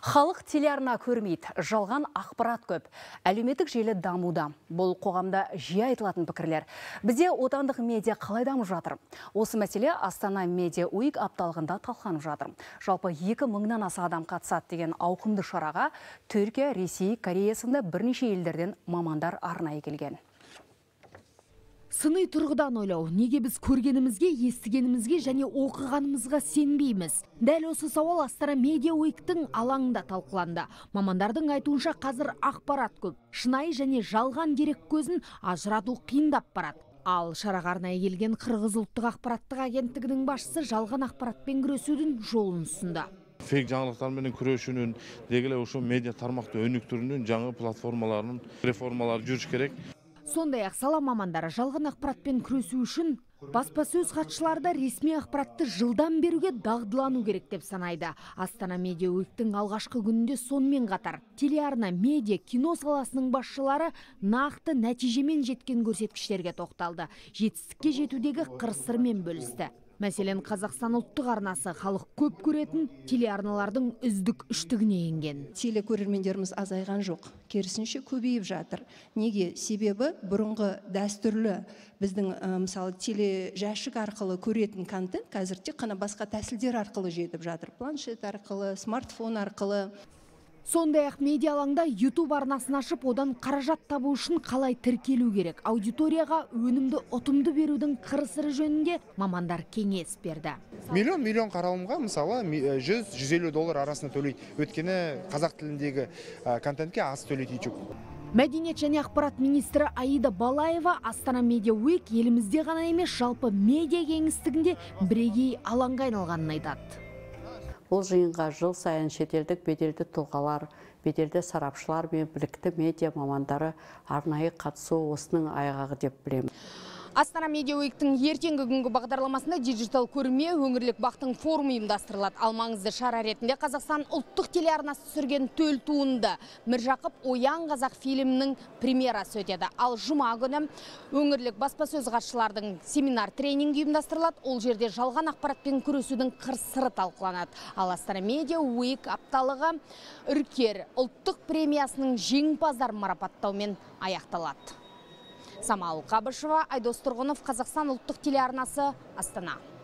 Халық телеарна көрмейді, жалған ақпарат көп. Әлеуметтік желі дамуда. Бұл қоғамда жиі айтылатын пікірлер. Бізде отандық медиа қалай дамып жатыр? Осы мәселе Астана Медиа Уик апталығында талқыланып жатыр. Жалпы 2000-нан аса адам қатысады деген ауқымды шараға Түркия, Ресей, Корея сынды бірнеше елдерден мамандар арнайы келген. Сыни тұрғыдан ойлау, неге біз көргенімізге, естігенімізге және оқығанымызға сенбейміз? Дәл осы сауал Астана Медиа Уиктің алаңында талқыланды. Мамандардың айтуынша қазір ақпарат көп. Шынайы және жалған дерек көзін ажырату қиындап барады. Ал шараға арнайы келген Қырғыз ұлттық ақпараттық агенттігінің басшысы жалған ақпаратпен күресудің жолын ұсынды. Фейк жаңалықтармен күресуінің дегеле ошо медиа тармақты өнүктүрүүнүн жаңы платформаларынын реформалары жүрүш керек. Сондай-ақ сала мамандары жалған ақпаратпен күресу үшін баспасөз хатшыларда ресми ақпаратты жылдан беруге дағдылану керек деп санайды. Астана Медиа Уиктің алғашқы күнінде сонымен қатар телеарна, медиа, кино саласының басшылары нақты нәтижемен жеткен көрсеткіштерге тоқталды. Жетістікке жетудегі қыр-сырмен бөлісті. Мәселен, Қазақстан ұлттық арнасы халық көп көретін телеарналардың үздік үштігіне енген. Телекөрермендеріміз азайған жоқ, керісінше көбейіп жатыр. Неге? Себебі бұрынғы дәстүрлі біздің мысалы тележәшік арқылы көретін контент қазір тек қана басқа тәсілдер арқылы жетіп жатыр. Планшет арқылы, смартфон арқылы. Сондай-ақ медиа алаңда YouTube арнасын ашып, одан қаражат табу үшін қалай тіркелу керек? Аудиторияға өнімді ұтымды берудің қыр-сыры жөнінде мамандар кеңес берді. Миллион қаралымға мысалы $100-150 арасында төлейді. Өткені қазақ тіліндегі контентке аз төлейді YouTube. Мәдениет және ақпарат министрі Аида Балаева Астана Медиа Уик елімізде ғана емес, жалпы медиа кеңістігінде бірегей алаңға айналғанын айтады. Бұл жиынға жыл сайын шетелдік беделді тұлғалар, беделді сарапшылар мен білікті медиа мамандары арнайы қатысу осының айғағы деп білемін. Астана Медиа Уиктің ертеңгі күнгі бағдарламасында диджитал көрме өңірлік бақтың форумы ұйымдастырылады. Ал маңызды шара ретінде Қазақстан ұлттық телеарнасы түсірген төл туынды Міржақып Оян қазақ фильмінің премьерасы өтеді. Ал жұма күні өңірлік баспасөз хатшылардың семинар тренингі ұйымдастырылады. Ол жерде жалған ақпаратпен күресудің қыр-сыры талқыланады. Ал Астана Медиа Уик апталығы Үркер ұлттық премиясының жеңімпаздар марапаттаумен аяқталады. Самал Қабышева, Айдос Тұрғынов, Қазақстан ұлттық телеарнасы, Астана.